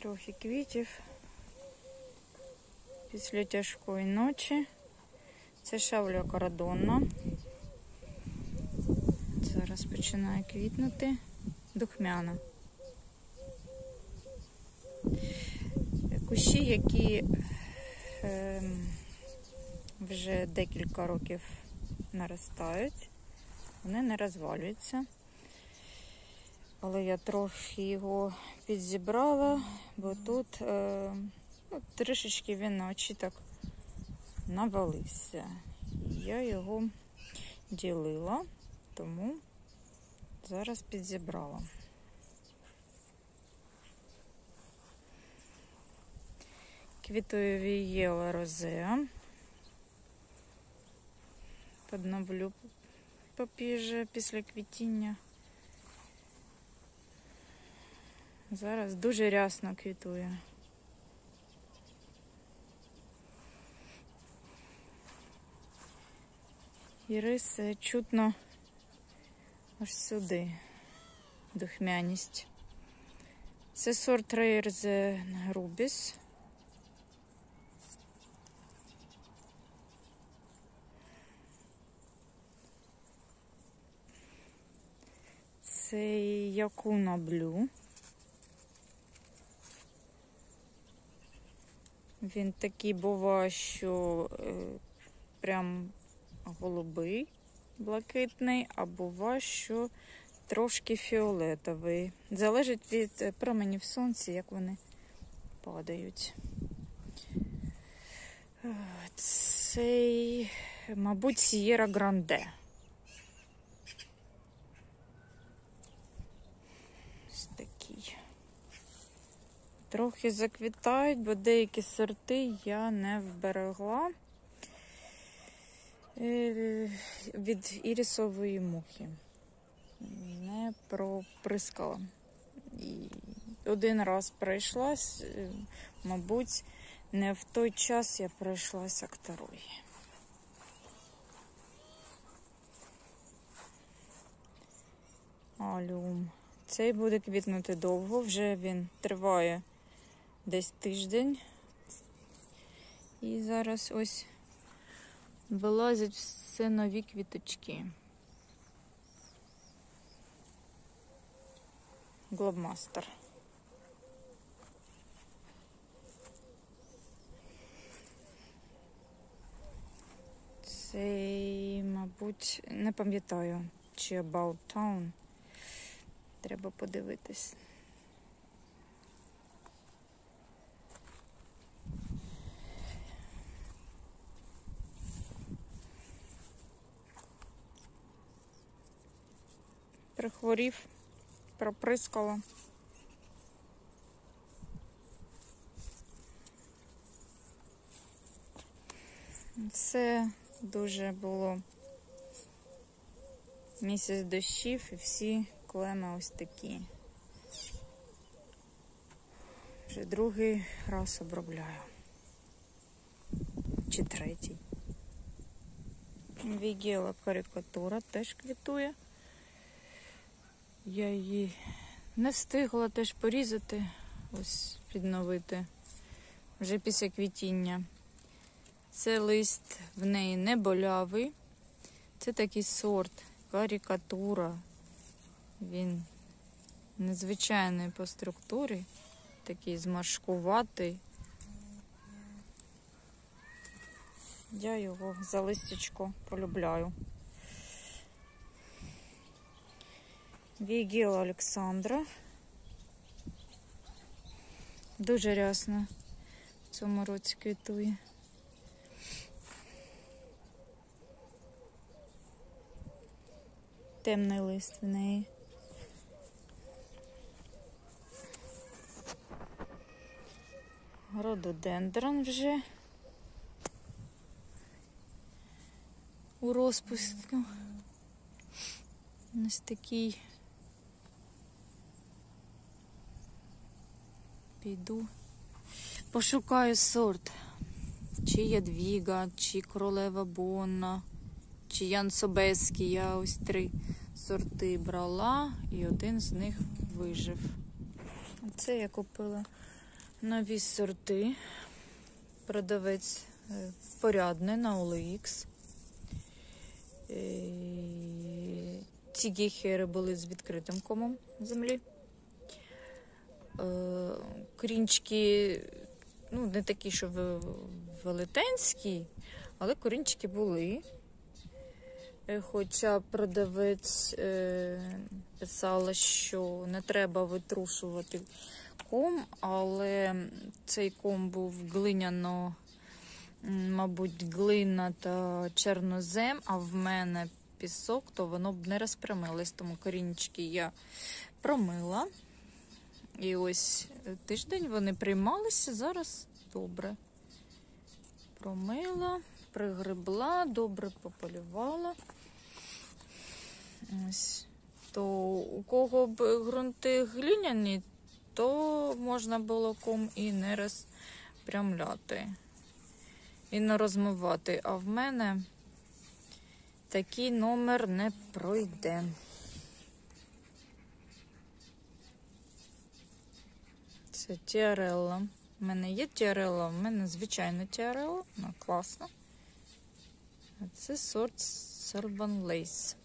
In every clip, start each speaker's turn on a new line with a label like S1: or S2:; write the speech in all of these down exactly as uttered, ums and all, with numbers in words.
S1: Трохи квітів після тяжкої ночі. Це шавля корадонна. Зараз починає квітнути. Духмяна. Кущі, які е, вже декілька років наростають, вони не розвалюються. Але я трохи його підзібрала, бо тут е, ну, трішечки він на очі так навалився. Я його ділила, тому зараз підзібрала. Квітує вієла розеа. Подновлю попізже після квітіння. Зараз дуже рясно квітує. Іриси чутно аж сюди. Духмяність. Це сорт Rare Rubis. Це Yakuna Blue. Він такий буває, що е, прям голубий, блакитний, а буває, що трошки фіолетовий. Залежить від променів сонця, як вони падають. Цей, мабуть, Sierra Grande. Ось такий. Трохи заквітають, бо деякі сорти я не вберегла від ірисової мухи. Не проприскала. І один раз пройшлась, мабуть, не в той час я пройшлась акторої. Алюм. Цей буде квітнути довго, вже він триває десь тиждень. І зараз ось вилазять все нові квіточки. Глобмастер. Цей, мабуть, не пам'ятаю, чи About Town. Треба подивитись. Прихворів, проприскала. Це дуже було місяць дощів і всі клеми ось такі. Вже другий раз обробляю. Чи третій. Вігела карикатура теж квітує. Я її не встигла теж порізати, ось підновити вже після квітіння. Це лист в неї не болявий. Це такий сорт карикатура. Він незвичайний по структурі, такий зморшкуватий. Я його за листячко полюбляю. Вігела Олександра. Дуже рясно в цьому році квітує. Темний лист в неї. Рододендрон вже у розпуску. Ось такий. Піду, пошукаю сорт. Чи Ядвіга, чи Королева Бонна, чи Ян Собеський. Я ось три сорти брала, і один з них вижив. Це я купила Нові сорти. Продавець порядний на о ел ікс. Ці гейхери були з відкритим комом землі. Корінчики, ну, не такі, що велетенські, але корінчики були. Хоча продавець е, писала, що не треба витрушувати ком, але цей ком був глиняно, мабуть, глина та чорнозем, а в мене пісок, то воно б не розпрямилось, тому корінчики я промила. І ось тиждень вони приймалися, зараз добре. Промила, пригребла, добре пополювала. Ось. То у кого б ґрунти глиняні, то можна було ком і не розпрямляти, і не розмивати. А в мене такий номер не пройде. Це тіарелла. У мене є тіарелла, у мене звичайна тіарелла, вона класна. А це сорт Serban Lace.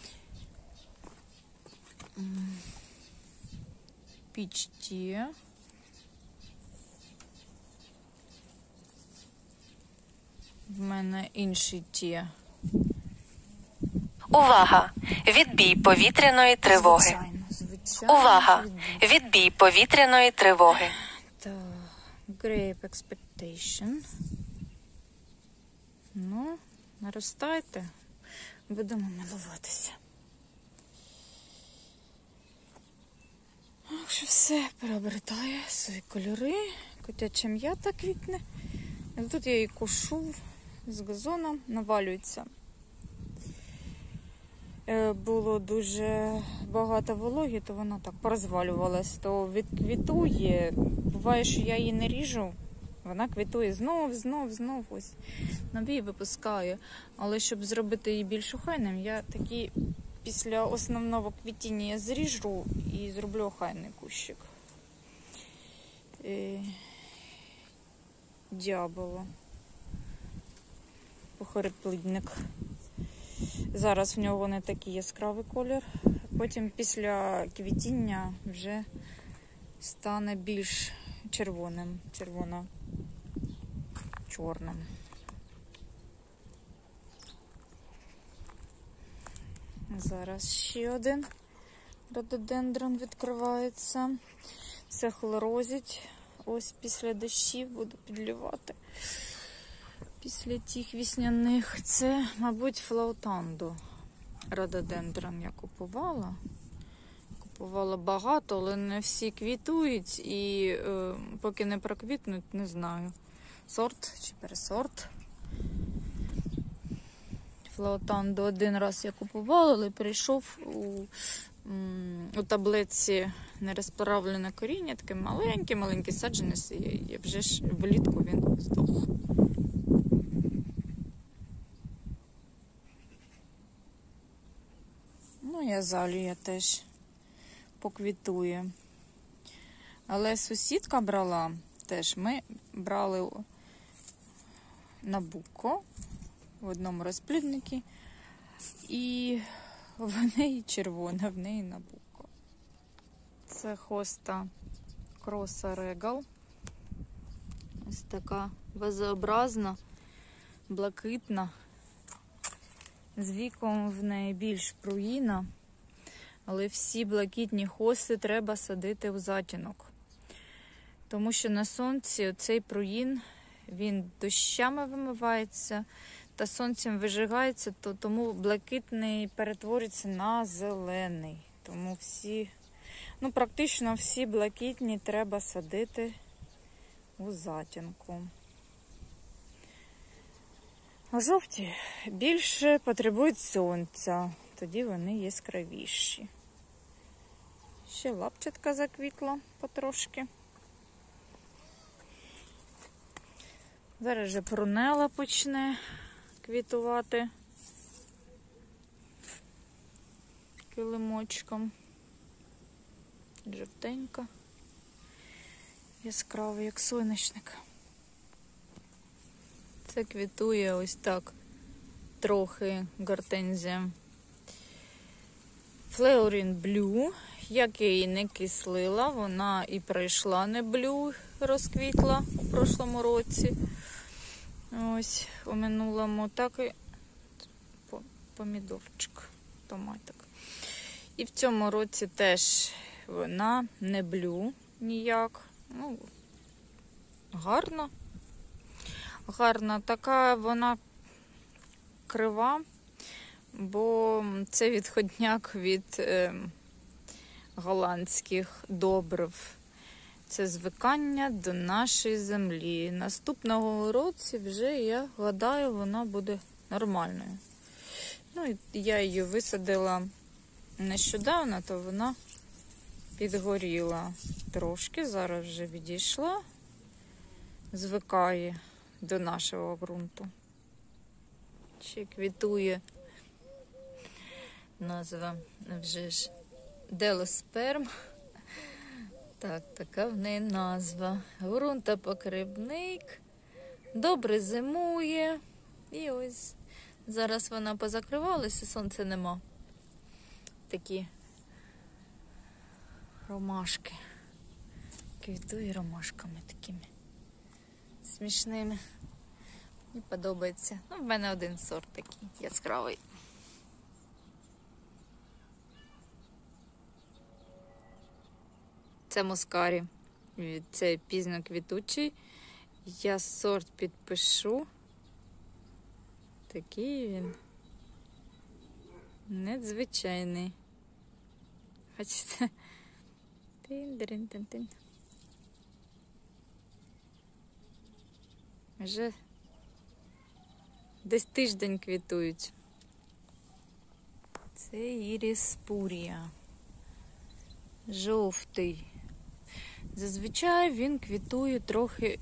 S1: Peach Tea. В мене інший Tea.
S2: Увага! Відбій повітряної тривоги.
S1: Звичайно, звичайно.
S2: Увага! Відбій повітряної тривоги.
S1: Так, Grape Expectation. Ну, наростайте. Будемо милуватися. Якщо все переобертає свої кольори, котяча м'ята квітне. І тут я її кошу з газоном, навалюється. Було дуже багато вологи, то вона так порозвалювалась, то відквітує. Буває, що я її не ріжу, вона квітує знов, знов, знов, ось нові випускаю. Але щоб зробити її більш охайним, я такі після основного квітіння я зріжу і зроблю охайний кущик. Дьяволо. Похороплідник. Зараз в нього не такий яскравий колір. Потім після квітіння вже стане більш червоним, червоно-чорним. Зараз ще один рододендрон відкривається. Це хлорозить. Ось після дощів буду підлівати. Після тих весняних. Це, мабуть, флаутандо. Рододендрон я купувала. Купувала багато, але не всі квітують. І е, поки не проквітнуть, не знаю. Сорт чи пересорт. Флаутандо один раз я купувала, але прийшов у, у таблиці нерозправлене коріння, таке маленький-маленький саджанець, і вже ж влітку він здох. Ну, і азалія теж поквітує. Але сусідка брала, теж ми брали набуко в одному розпліднику, і в неї червона, в неї набуко. Це хоста Кроса Регал. Ось така вазообразна, блакитна. З віком в неї більш пруїна, але всі блакитні хости треба садити в затінок. Тому що на сонці цей пруїн, він дощами вимивається та сонцем вижигається, то тому блакитний перетворюється на зелений. Тому всі, ну практично всі блакитні треба садити у затінку. А жовті більше потребують сонця, тоді вони яскравіші. Ще лапчатка заквітла потрошки. Зараз же прунела почне квітувати килимочком. Жовтенька. яскравий, як соняшник. Це квітує ось так трохи гортензія. Flowering Blue, як я її не кислила, вона і прийшла не блю, розквітла у прошлому році. Ось, у минулому так і помідорчик, томатик. І в цьому році теж вона не блю ніяк. Ну, гарна. Гарна така, вона крива, бо це відходняк від е, голландських добрив. Це звикання до нашої землі. Наступного році вже, я гадаю, вона буде нормальною. Ну, і я її висадила нещодавно, то вона підгоріла трошки. Зараз вже відійшла. Звикає до нашого ґрунту. Ще квітує назва вже ж Делосперм. Так, така в неї назва. Ґрунтопокривник. Добре зимує. І ось зараз вона позакривалася, сонця нема. Такі ромашки. Квітує ромашками такими смішними. Мені подобається. Ну, в мене один сорт такий яскравий. Це мускарі. Це пізньоквітучий. Я сорт підпишу. Такий він надзвичайний. Бачите? Тин-дин-тин-тин. Вже десь тиждень квітують. Це іріс пурія. Жовтий. Зазвичай він квітує трохи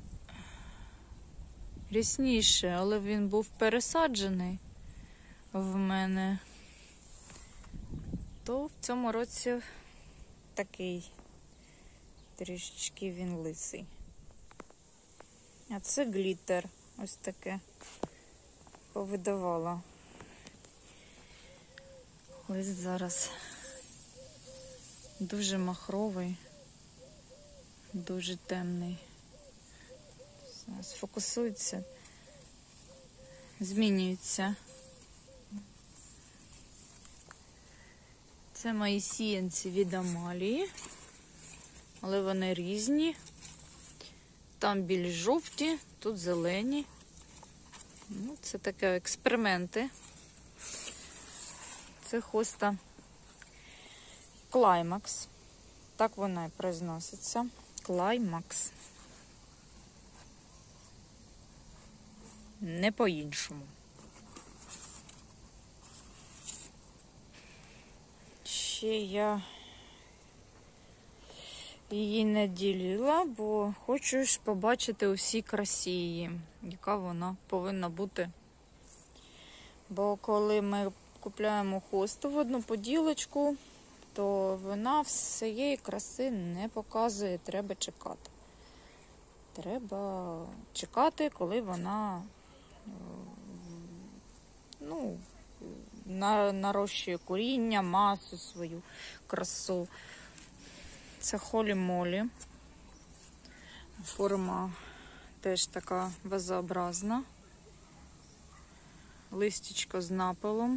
S1: рясніше, але він був пересаджений в мене. То в цьому році такий трішечки він лисий. А це глітер. Ось таке повидавала. Ось зараз дуже махровий, дуже темний. Сфокусується, змінюється. Це мої сіянці від Амалії, але вони різні. Там більш жовті, тут зелені. Ну, це такі експерименти. Це хоста Клаймакс. Так вона і произноситься. Клаймакс. Не по-іншому. Ще я її не ділила, бо хочу ж побачити усі красі її, яка вона повинна бути. Бо коли ми купляємо хосту в одну поділочку, то вона всієї краси не показує, треба чекати. Треба чекати, коли вона ну, нарощує коріння, масу свою, красу. Це холі-молі. Форма теж така вазообразна. Листячко з напилом.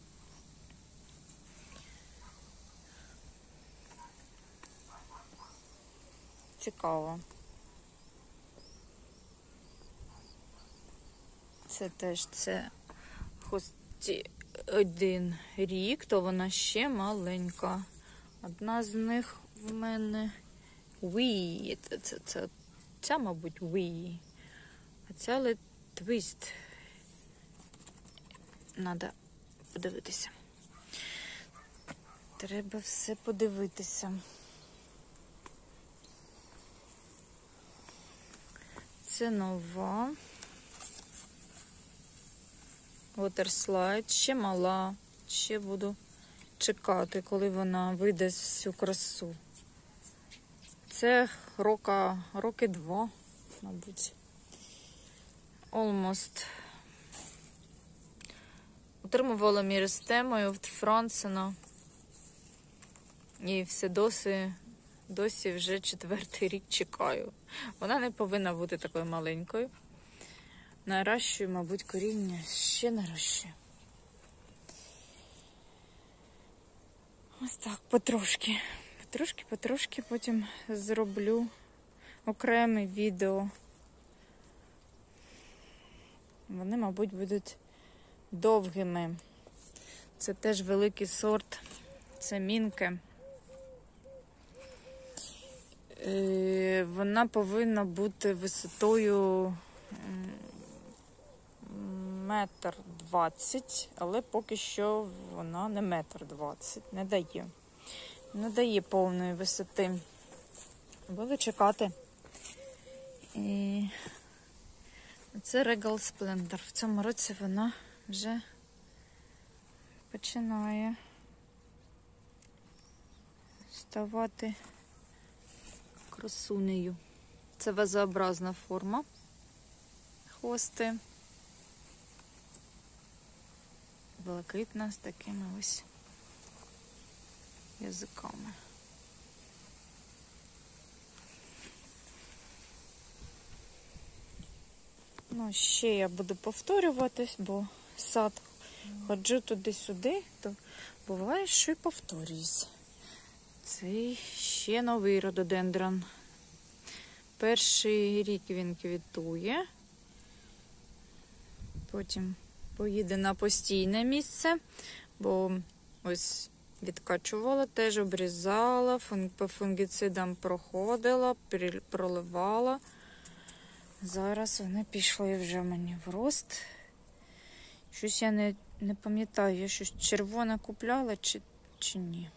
S1: Цікаво. Це теж це хості один рік, то вона ще маленька. Одна з них в мене Wii. Це, це, це, ця, мабуть, Wii. А ця твіст. Надо подивитися. Треба все подивитися. Це нова. Waterslide. Ще мала. Ще буду чекати, коли вона вийде всю красу. це рока, роки два, мабуть. Almost. Отримувала міристемою від Франсена. І все досі, досі вже четвертий рік чекаю. Вона не повинна бути такою маленькою. Наращую, мабуть, коріння. Ще наращую. Ось так, потрошки. Потрошки, потрошки потім зроблю окреме відео. Вони, мабуть, будуть довгими. Це теж великий сорт. Це мінке. Е, вона повинна бути висотою метр двадцять, але поки що вона не метр двадцять, не дає. Не дає повної висоти. Буду чекати. І це Regal Splendor. В цьому році вона вже починає ставати красунею. Це вазообразна форма. Хвости. Блакитна з такими ось язиками. Ну, ще я буду повторюватись, бо сад ходжу туди-сюди, то буває, що й повторююсь. Це ще новий рододендрон. Перший рік він квітує, потім поїде на постійне місце, бо ось відкачувала, теж обрізала, по фунгіцидам проходила, проливала. Зараз вони пішли вже мені в рост. Щось я не, не пам'ятаю, я щось червоне купляла чи, чи ні.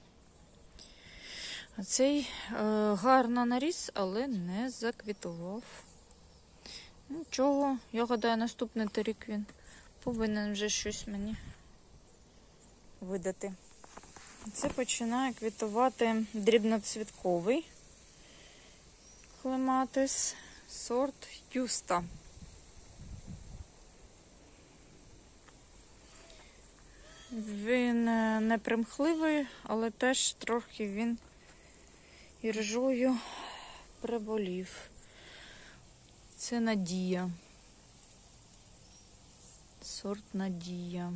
S1: А цей е, гарно наріс, але не заквітував. Нічого, я гадаю, наступний рік він повинен вже щось мені видати. Це починає квітувати дрібноцвітковий клематис, сорт Юста. Він не примхливий, але теж трохи він іржою приболів. Це Надія. Сорт Надія.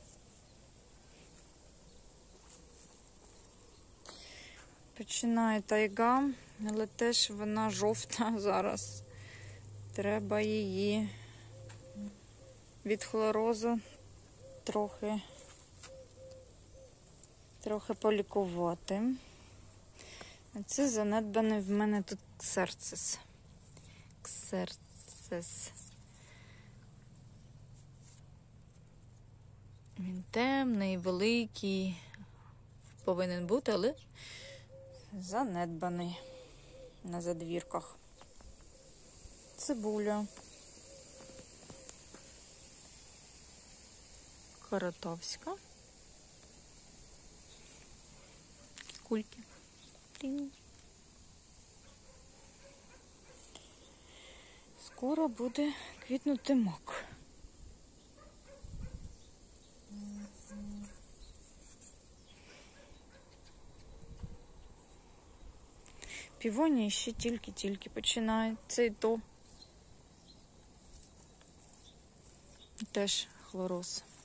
S1: Починає тайга, але теж вона жовта зараз. Треба її від хлорозу трохи, трохи полікувати. А це занедбаний в мене тут ксерцис. Ксерцис. Він темний, великий, повинен бути, але занедбаний на задвірках. Цибуля. Коротовська. Кульки. Скоро буде квітнути мак. Півонії ще тільки-тільки починають. Це і то теж хлороз.